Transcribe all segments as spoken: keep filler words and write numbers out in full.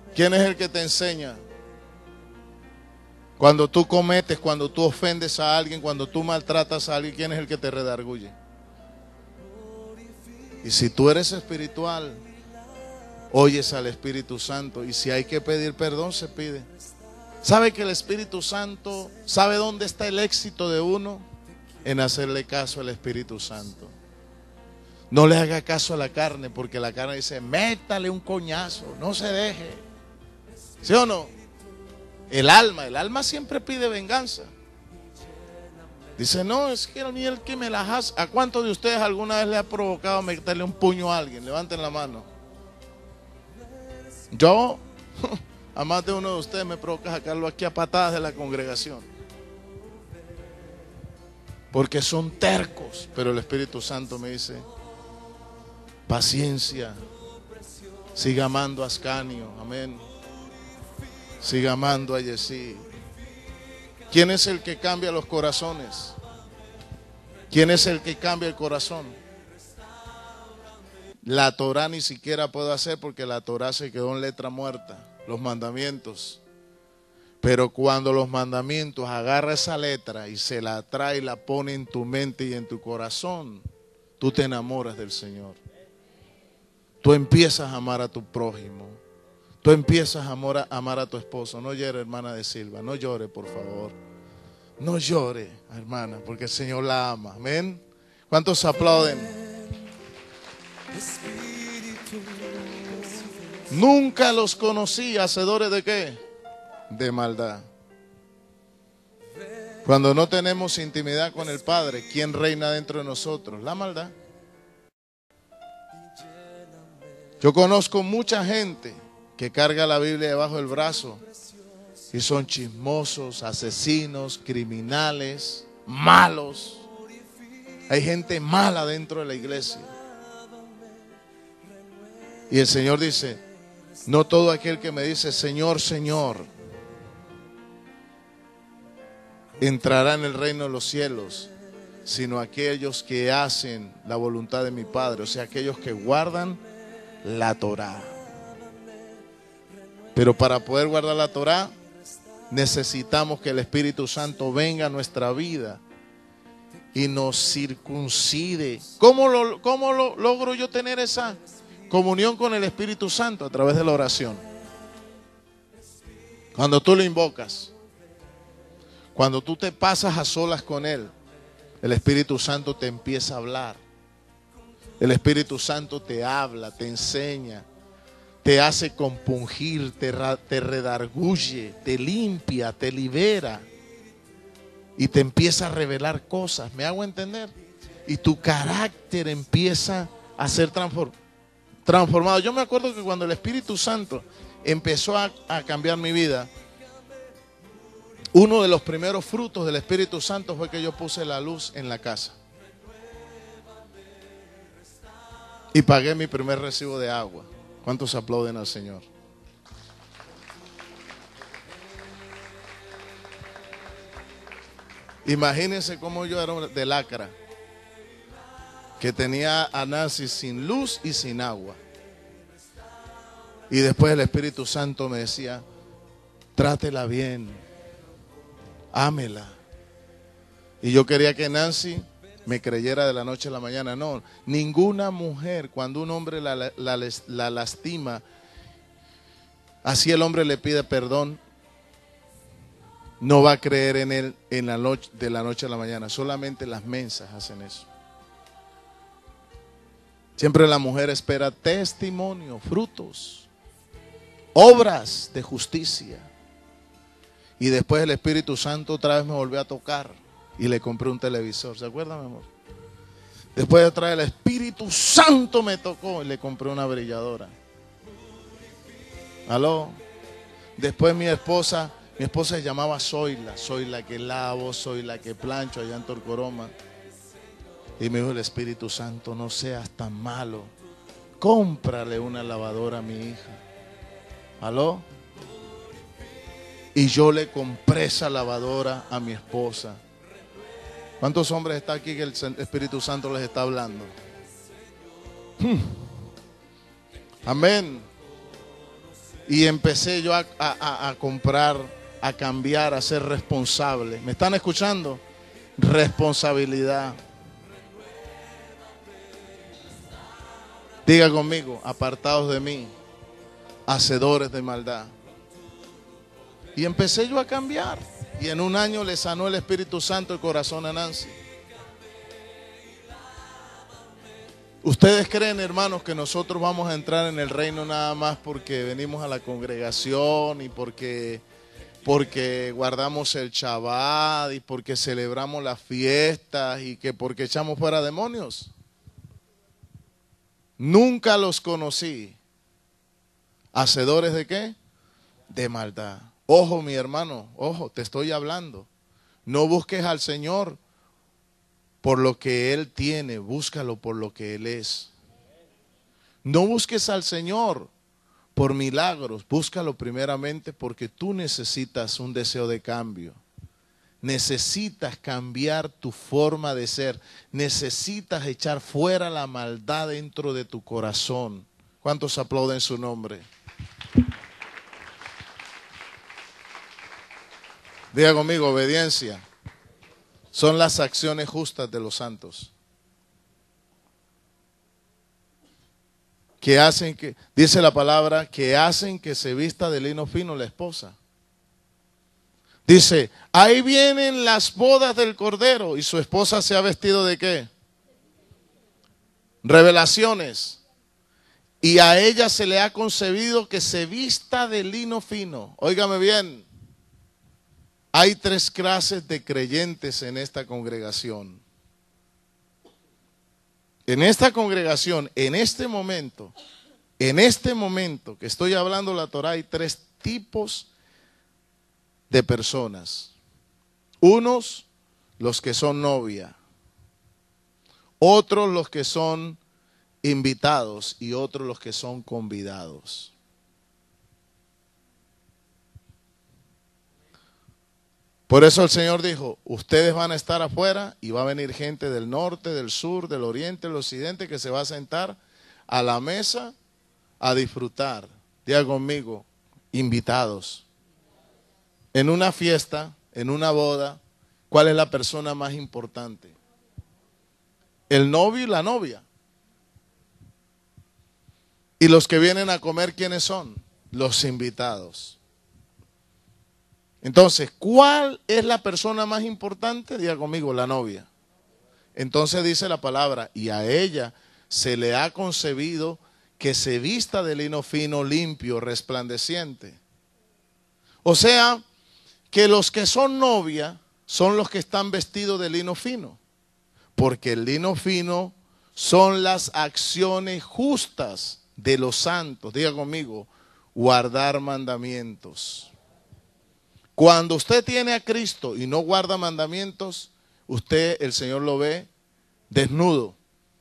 ¿Quién es el que te enseña? Cuando tú cometes, cuando tú ofendes a alguien, cuando tú maltratas a alguien, ¿quién es el que te redarguye? Y si tú eres espiritual, oyes al Espíritu Santo, y si hay que pedir perdón, se pide. ¿Sabe que el Espíritu Santo sabe dónde está el éxito de uno? En hacerle caso al Espíritu Santo. No le haga caso a la carne, porque la carne dice, métale un coñazo, no se deje. ¿Sí o no? El alma, el alma siempre pide venganza. Dice, no, es que ni el que me la hace. ¿A cuántos de ustedes alguna vez le ha provocado meterle un puño a alguien? Levanten la mano. Yo, a más de uno de ustedes me provoca sacarlo aquí a patadas de la congregación. Porque son tercos. Pero el Espíritu Santo me dice, paciencia, siga amando a Ascanio, amén. Siga amando a Yesí. ¿Quién es el que cambia los corazones? ¿Quién es el que cambia el corazón? La Torah ni siquiera puedo hacer, porque la Torah se quedó en letra muerta, los mandamientos. Pero cuando los mandamientos agarra esa letra y se la trae y la pone en tu mente y en tu corazón, tú te enamoras del Señor. Tú empiezas a amar a tu prójimo. Tú empiezas a amar, a amar a tu esposo. No llore, hermana de Silva. No llore, por favor. No llore, hermana, porque el Señor la ama. Amén. ¿Cuántos aplauden? Nunca los conocí hacedores de qué? De maldad. Cuando no tenemos intimidad con el Padre, ¿quién reina dentro de nosotros? La maldad. Yo conozco mucha gente que carga la Biblia debajo del brazo y son chismosos, asesinos, criminales, malos. Hay gente mala dentro de la iglesia. Y el Señor dice, no todo aquel que me dice Señor, Señor, entrará en el reino de los cielos, sino aquellos que hacen la voluntad de mi Padre, o sea, aquellos que guardan la Torah. Pero para poder guardar la Torah, necesitamos que el Espíritu Santo venga a nuestra vida y nos circuncide. ¿Cómo, lo, cómo lo, logro yo tener esa comunión con el Espíritu Santo? A través de la oración. Cuando tú lo invocas, cuando tú te pasas a solas con Él, el Espíritu Santo te empieza a hablar. El Espíritu Santo te habla, te enseña, te hace compungir, te, te redarguye, te limpia, te libera y te empieza a revelar cosas. ¿Me hago entender? Y tu carácter empieza a ser transform, transformado. Yo me acuerdo que cuando el Espíritu Santo empezó a, a cambiar mi vida, uno de los primeros frutos del Espíritu Santo fue que yo puse la luz en la casa. Y pagué mi primer recibo de agua. ¿Cuántos aplauden al Señor? Imagínense cómo yo era de lacra, que tenía a Nancy sin luz y sin agua. Y después el Espíritu Santo me decía, trátela bien, ámela. Y yo quería que Nancy me creyera de la noche a la mañana. No, ninguna mujer, cuando un hombre la, la, la, la lastima, así el hombre le pide perdón, no va a creer en él en la noche, de la noche a la mañana. Solamente las mensas hacen eso. Siempre la mujer espera testimonio, frutos, obras de justicia. Y después el Espíritu Santo otra vez me volvió a tocar y le compré un televisor. ¿Se acuerdan, mi amor? Después otra vez el Espíritu Santo me tocó y le compré una brilladora. ¿Aló? Después mi esposa, mi esposa se llamaba Zoila. Soy la que lavo, soy la que plancho allá en Torcoroma. Y me dijo el Espíritu Santo, no seas tan malo. Cómprale una lavadora a mi hija. ¿Aló? Y yo le compré esa lavadora a mi esposa. ¿Cuántos hombres están aquí que el Espíritu Santo les está hablando? Hmm. Amén. Y empecé yo a, a, a comprar, a cambiar, a ser responsable. ¿Me están escuchando? Responsabilidad. Diga conmigo, apartados de mí, hacedores de maldad. Y empecé yo a cambiar. Y en un año le sanó el Espíritu Santo el corazón a Nancy. ¿Ustedes creen, hermanos, que nosotros vamos a entrar en el reino nada más porque venimos a la congregación y porque, porque guardamos el Shabbat y porque celebramos las fiestas y que porque echamos fuera demonios? Nunca los conocí. ¿Hacedores de qué? De maldad. Ojo, mi hermano, ojo, te estoy hablando. No busques al Señor por lo que Él tiene, búscalo por lo que Él es. No busques al Señor por milagros, búscalo primeramente porque tú necesitas un deseo de cambio. Necesitas cambiar tu forma de ser. Necesitas echar fuera la maldad dentro de tu corazón. ¿Cuántos aplauden su nombre? Diga conmigo, obediencia son las acciones justas de los santos, que hacen que, dice la palabra, que hacen que se vista de lino fino la esposa. Dice, ahí vienen las bodas del Cordero y su esposa se ha vestido de ¿qué? Revelaciones. Y a ella se le ha concebido que se vista de lino fino. Óigame bien. Hay tres clases de creyentes en esta congregación. En esta congregación, en este momento, en este momento que estoy hablando la Torah, hay tres tipos de personas. Unos, los que son novia. Otros, los que son invitados. Y otros, los que son convidados. Por eso el Señor dijo, ustedes van a estar afuera y va a venir gente del norte, del sur, del oriente, del occidente que se va a sentar a la mesa a disfrutar. Diga conmigo, invitados. En una fiesta, en una boda, ¿cuál es la persona más importante? El novio y la novia. Y los que vienen a comer, ¿quiénes son? Los invitados. Entonces, ¿cuál es la persona más importante? Diga conmigo, la novia. Entonces dice la palabra, y a ella se le ha concebido que se vista de lino fino, limpio, resplandeciente. O sea, que los que son novia son los que están vestidos de lino fino. Porque el lino fino son las acciones justas de los santos. Diga conmigo, guardar mandamientos. Cuando usted tiene a Cristo y no guarda mandamientos, usted, el Señor lo ve desnudo.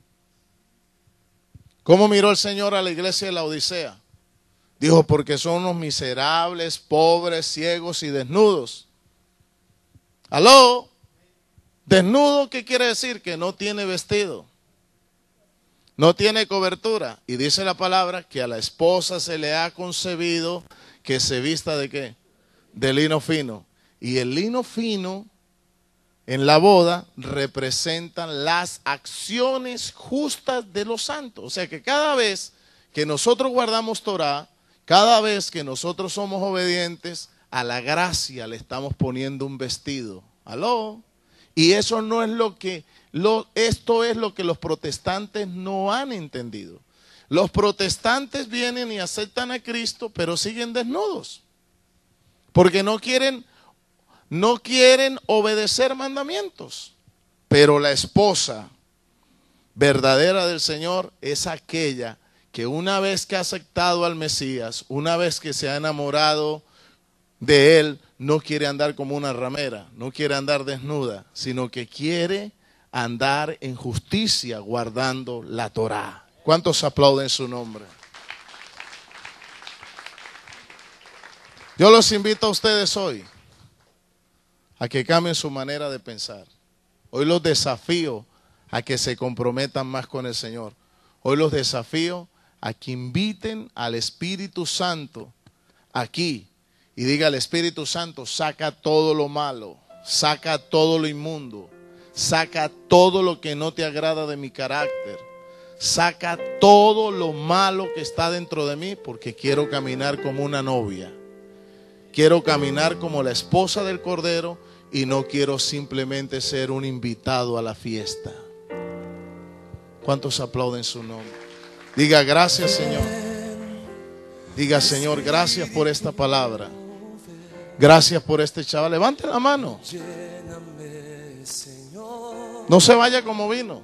¿Cómo miró el Señor a la iglesia de la Odisea? Dijo, porque son unos miserables, pobres, ciegos y desnudos. ¿Aló? ¿Desnudo qué quiere decir? Que no tiene vestido. No tiene cobertura. Y dice la palabra que a la esposa se le ha concebido que se vista de ¿qué? De lino fino. Y el lino fino en la boda representan las acciones justas de los santos. O sea que cada vez que nosotros guardamos Torah, cada vez que nosotros somos obedientes, a la gracia le estamos poniendo un vestido. ¿Aló? Y eso no es lo que, lo, esto es lo que los protestantes no han entendido. Los protestantes vienen y aceptan a Cristo, pero siguen desnudos. Porque no quieren, no quieren obedecer mandamientos. Pero la esposa verdadera del Señor es aquella que una vez que ha aceptado al Mesías, una vez que se ha enamorado de Él, no quiere andar como una ramera, no quiere andar desnuda, sino que quiere andar en justicia guardando la Torá. ¿Cuántos aplauden su nombre? Yo los invito a ustedes hoy a que cambien su manera de pensar. Hoy los desafío a que se comprometan más con el Señor. Hoy los desafío a que inviten al Espíritu Santo aquí y diga al Espíritu Santo, saca todo lo malo, saca todo lo inmundo, saca todo lo que no te agrada de mi carácter, saca todo lo malo que está dentro de mí, porque quiero caminar como una novia, quiero caminar como la esposa del Cordero y no quiero simplemente ser un invitado a la fiesta. ¿Cuántos aplauden su nombre? Diga gracias, Señor. Diga, Señor, gracias por esta palabra. Gracias por este chaval. Levante la mano. No se vaya como vino.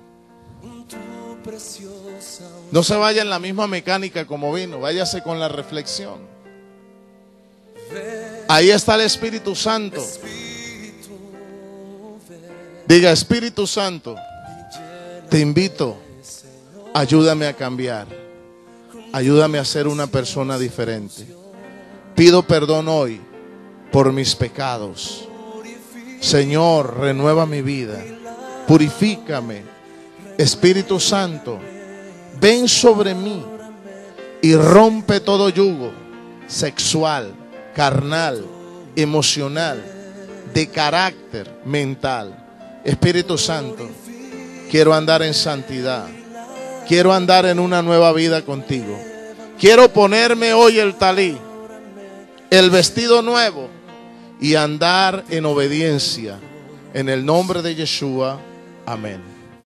No se vaya en la misma mecánica como vino. Váyase con la reflexión. Ahí está el Espíritu Santo. Diga, Espíritu Santo, te invito. Ayúdame a cambiar. Ayúdame a ser una persona diferente. Pido perdón hoy por mis pecados. Señor, renueva mi vida. Purifícame. Espíritu Santo, ven sobre mí y rompe todo yugo sexual, carnal, emocional, de carácter, mental. Espíritu Santo, quiero andar en santidad. Quiero andar en una nueva vida contigo. Quiero ponerme hoy el talí, el vestido nuevo, y andar en obediencia. En el nombre de Yeshua. Amén.